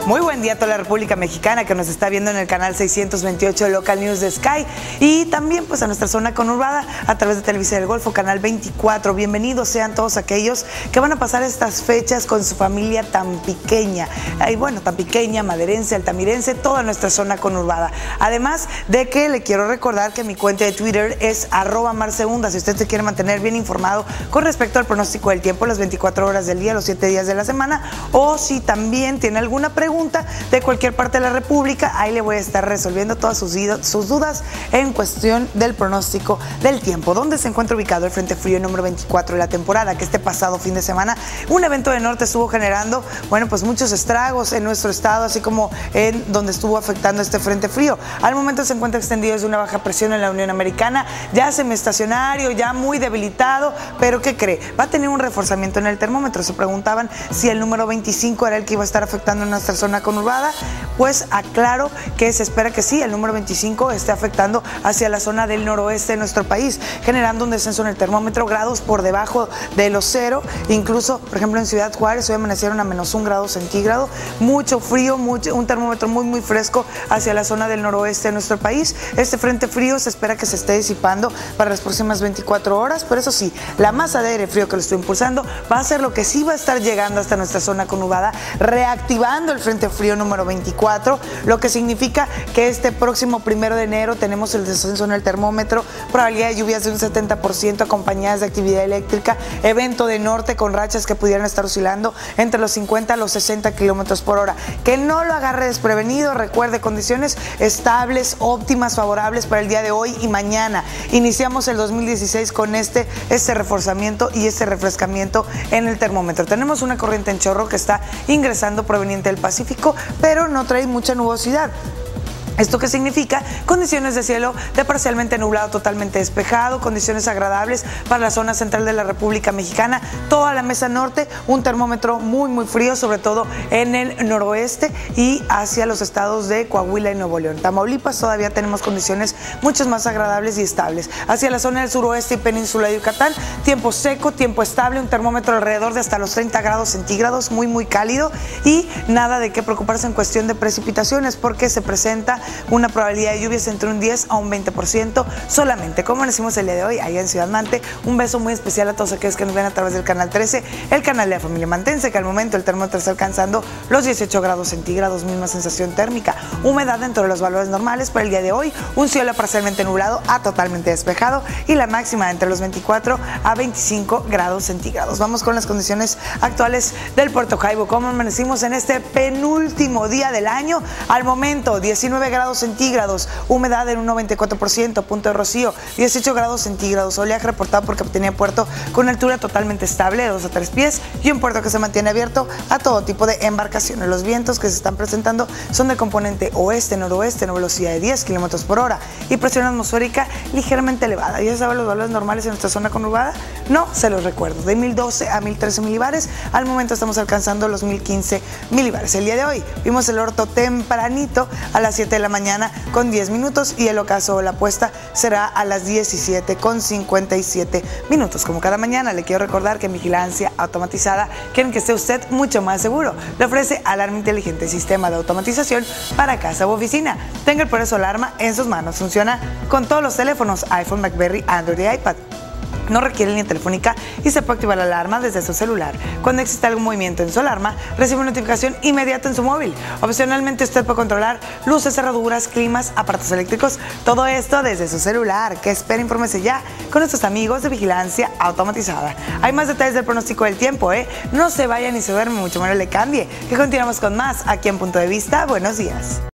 Muy buen día a toda la República Mexicana que nos está viendo en el canal 628 de Local News de Sky y también pues a nuestra zona conurbada a través de Televisa del Golfo, canal 24. Bienvenidos sean todos aquellos que van a pasar estas fechas con su familia tan pequeña, tan pequeña, maderense, altamirense, toda nuestra zona conurbada. Además de que le quiero recordar que mi cuenta de Twitter es @marseunda, si usted se quiere mantener bien informado con respecto al pronóstico del tiempo, las 24 horas del día, los 7 días de la semana, o si también tiene alguna pregunta de cualquier parte de la República, ahí le voy a estar resolviendo todas sus dudas en cuestión del pronóstico del tiempo. ¿Dónde se encuentra ubicado el Frente Frío número 24 de la temporada? Que este pasado fin de semana un evento de norte estuvo generando, pues muchos estragos en nuestro estado, así como en donde estuvo afectando este Frente Frío. Al momento se encuentra extendido desde una baja presión en la Unión Americana, ya semiestacionario, ya muy debilitado, pero ¿qué cree? Va a tener un reforzamiento en el termómetro. Se preguntaban si el número 25 era el que iba a estar afectando en nuestra zona conurbada, pues aclaro que se espera que sí, el número 25 esté afectando hacia la zona del noroeste de nuestro país, generando un descenso en el termómetro, grados por debajo de los 0, incluso, por ejemplo, en Ciudad Juárez hoy amanecieron a -1 grado centígrado, mucho frío, un termómetro muy fresco hacia la zona del noroeste de nuestro país. Este frente frío se espera que se esté disipando para las próximas 24 horas, pero eso sí, la masa de aire frío que lo estoy impulsando va a ser lo que sí va a estar llegando hasta nuestra zona conurbada, reactivando el frente frío número 24, lo que significa que este próximo 1 de enero tenemos el descenso en el termómetro, probabilidad de lluvias de un 70% acompañadas de actividad eléctrica, evento de norte con rachas que pudieran estar oscilando entre los 50 a los 60 kilómetros por hora. Que no lo agarre desprevenido, recuerde, condiciones estables, óptimas, favorables para el día de hoy y mañana. Iniciamos el 2016 con este reforzamiento y este refrescamiento en el termómetro. Tenemos una corriente en chorro que está ingresando proveniente del Pacífico, pero no trae mucha nubosidad. ¿Esto qué significa? Condiciones de cielo de parcialmente nublado, totalmente despejado, condiciones agradables para la zona central de la República Mexicana, toda la mesa norte, un termómetro muy frío, sobre todo en el noroeste y hacia los estados de Coahuila y Nuevo León. Tamaulipas todavía tenemos condiciones mucho más agradables y estables. Hacia la zona del suroeste y península de Yucatán, tiempo seco, tiempo estable, un termómetro alrededor de hasta los 30 grados centígrados, muy cálido y nada de qué preocuparse en cuestión de precipitaciones porque se presenta una probabilidad de lluvias entre un 10 a un 20% solamente. Como decimos el día de hoy, allá en Ciudad Mante, un beso muy especial a todos aquellos que nos ven a través del canal 13, el canal de la familia mantense, que al momento el termómetro está alcanzando los 18 grados centígrados, misma sensación térmica, humedad dentro de los valores normales para el día de hoy, un cielo parcialmente nublado a totalmente despejado y la máxima entre los 24 a 25 grados centígrados. Vamos con las condiciones actuales del Puerto Jaibo. ¿Cómo amanecimos en este penúltimo día del año? Al momento, 19 grados centígrados, humedad en un 94%, punto de rocío, 18 grados centígrados, oleaje reportado por Capitanía de Puerto con altura totalmente estable de 2 a 3 pies y un puerto que se mantiene abierto a todo tipo de embarcaciones. Los vientos que se están presentando son de componente oeste-noroeste, en velocidad de 10 kilómetros por hora y presión atmosférica ligeramente elevada. ¿Ya saben los valores normales en nuestra zona conurbada? No, se los recuerdo, de 1012 a 1013 milibares, al momento estamos alcanzando los 1015 milibares. El día de hoy vimos el orto tempranito a las 7 de la mañana con 10 minutos y el ocaso o la puesta será a las 17 con 57 minutos. Como cada mañana le quiero recordar que en Vigilancia Automatizada quieren que esté usted mucho más seguro. Le ofrece alarma inteligente, sistema de automatización para casa u oficina. Tenga el poderoso alarma en sus manos. Funciona con todos los teléfonos iPhone, BlackBerry, Android y iPad. No requiere línea telefónica y se puede activar la alarma desde su celular. Cuando existe algún movimiento en su alarma, recibe una notificación inmediata en su móvil. Opcionalmente usted puede controlar luces, cerraduras, climas, aparatos eléctricos, todo esto desde su celular. ¿Qué espera? Infórmese ya con nuestros amigos de Vigilancia Automatizada. Hay más detalles del pronóstico del tiempo, No se vaya ni se duerme, mucho menos le cambie. Que continuamos con más aquí en Punto de Vista. Buenos días.